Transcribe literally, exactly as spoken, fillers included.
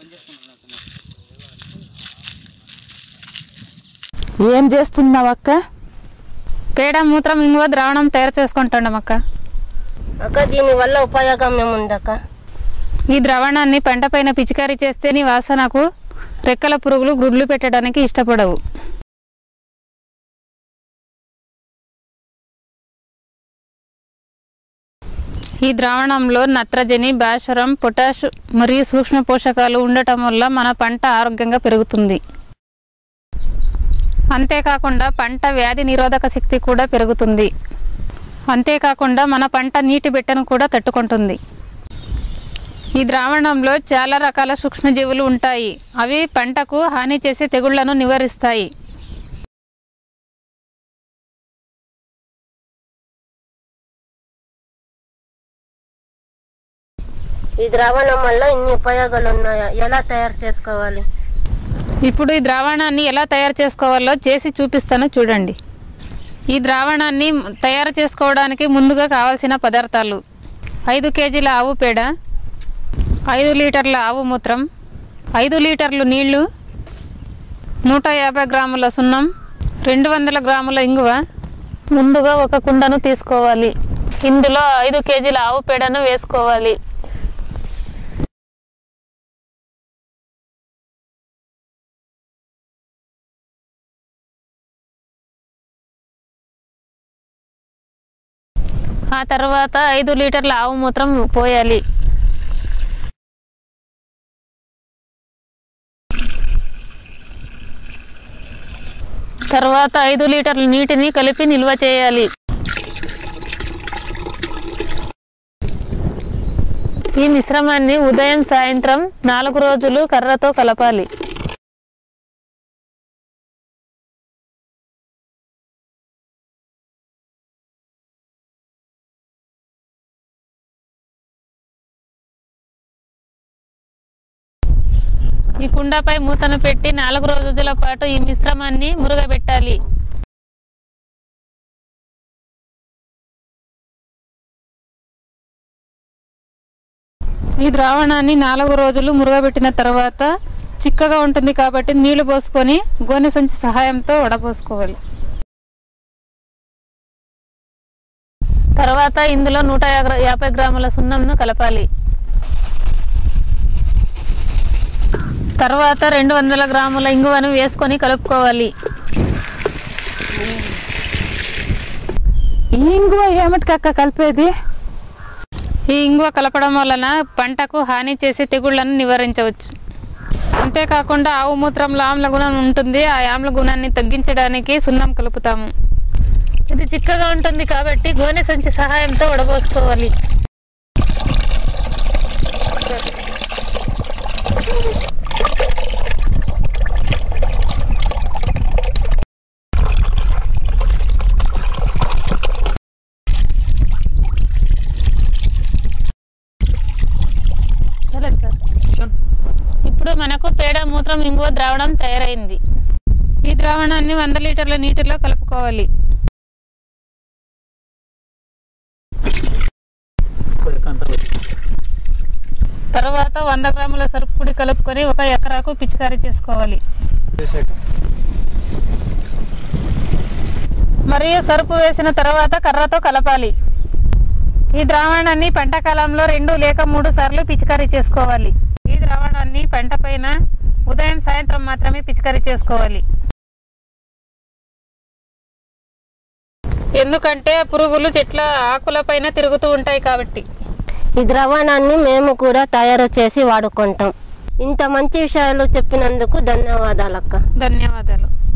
ఏం చేస్తున్నావు అక్క? పేడ మూత్రం ఇంగువ ద్రావణం తయారు చేసుకుంటున్నాం అక్క. అక్క దీనివల్ల ఉపయోగం ఏముందక్క? ఈ ద్రావణాన్ని పంట పైన పిచికారీ చేస్తే నీ వాసనకు రెక్కల పురుగులు గుడ్లు పెట్టడానికి ఇష్టపడవు. ఈ ద్రావణంలో నత్రజని, భాస్వరం, పొటాష్ మరియు సూక్ష్మ పోషకాలు ఉండటం వల్ల మన పంట ఆరోగ్యంగా పెరుగుతుంది. అంతేకాకుండా పంట వ్యాధి నిరోధక శక్తి కూడా పెరుగుతుంది. అంతేకాకుండా మన పంట నీటి బిట్టను కూడా తట్టుకుంటుంది. ఈ ద్రావణంలో చాలా రకాల సూక్ష్మజీవులు ఉంటాయి. అవి పంటకు హాని చేసే తెగుళ్లను నివారిస్తాయి. ఈ ద్రావణం వల్ల ఇన్ని ఉపయోగాలు ఉన్నాయా? ఎలా తయారు చేసుకోవాలి? ఇప్పుడు ఈ ద్రావణాన్ని ఎలా తయారు చేసుకోవాలో చేసి చూపిస్తాను చూడండి. ఈ ద్రావణాన్ని తయారు చేసుకోవడానికి ముందుగా కావాల్సిన పదార్థాలు: ఐదు కేజీల ఆవు పేడ, ఐదు లీటర్ల ఆవు మూత్రం, ఐదు లీటర్లు నీళ్లు, నూట యాభై గ్రాముల సున్నం, రెండు వందల గ్రాముల ఇంగువ. ముందుగా ఒక కుండను తీసుకోవాలి. ఇందులో ఐదు కేజీల ఆవు పేడను వేసుకోవాలి. ఆ తర్వాత ఐదు లీటర్ల ఆవు మూత్రం పోయాలి. తర్వాత ఐదు లీటర్ల నీటిని కలిపి నిల్వ చేయాలి. ఈ మిశ్రమాన్ని ఉదయం సాయంత్రం నాలుగు రోజులు కర్రతో కలపాలి. ఈ కుండపై మూతను పెట్టి నాలుగు రోజుల పాటు ఈ మిశ్రమాన్ని మురుగబెట్టాలి. ఈ ద్రావణాన్ని నాలుగు రోజులు మురుగబెట్టిన తర్వాత చిక్కగా ఉంటుంది కాబట్టి నీళ్లు పోసుకొని గోనె సంచి సహాయంతో వడపోసుకోవాలి. తర్వాత ఇందులో నూట యాభై గ్రాముల సున్నంను కలపాలి. తర్వాత రెండు వందల గ్రాముల ఇంగువను వేసుకొని కలుపుకోవాలి. ఈ ఇంగువ ఏమిటికక్క కలిపేది? ఈ ఇంగువ కలపడం వలన పంటకు హాని చేసే తెగుళ్లను నివారించవచ్చు. అంతేకాకుండా ఆవు మూత్రంలో ఆమ్ల గుణం ఉంటుంది. ఆ ఆమ్ల గుణాన్ని తగ్గించడానికి సున్నం కలుపుతాము. ఇది చిక్కగా ఉంటుంది కాబట్టి గోనె సంచి సహాయంతో వడబోసుకోవాలి. ఇప్పుడు మనకు పేడ మూత్రం ఇంగువ ద్రావణం తయారైంది. ఈ ద్రావణాన్ని వంద లీటర్ల నీటిలో కలుపుకోవాలి. తర్వాత వంద గ్రాముల సరుపు పొడి కలుపుకొని ఒక ఎకరాకు పిచికారీ చేసుకోవాలి. మరియు సరుపు వేసిన తర్వాత కర్రతో కలపాలి. ఈ ద్రావణాన్ని పంట కాలంలో రెండు లేక మూడు సార్లు పిచికారీ చేసుకోవాలి. ఈ ద్రావణాన్ని పంట పైన ఉదయం సాయంత్రం మాత్రమే పిచికారీ చేసుకోవాలి. ఎందుకంటే పురుగులు చెట్ల ఆకుల పైన తిరుగుతూ ఉంటాయి కాబట్టి. ఈ ద్రావణాన్ని మేము కూడా తయారు చేసి వాడుకుంటాం. ఇంత మంచి విషయాలు చెప్పినందుకు ధన్యవాదాలు అక్క. ధన్యవాదాలు.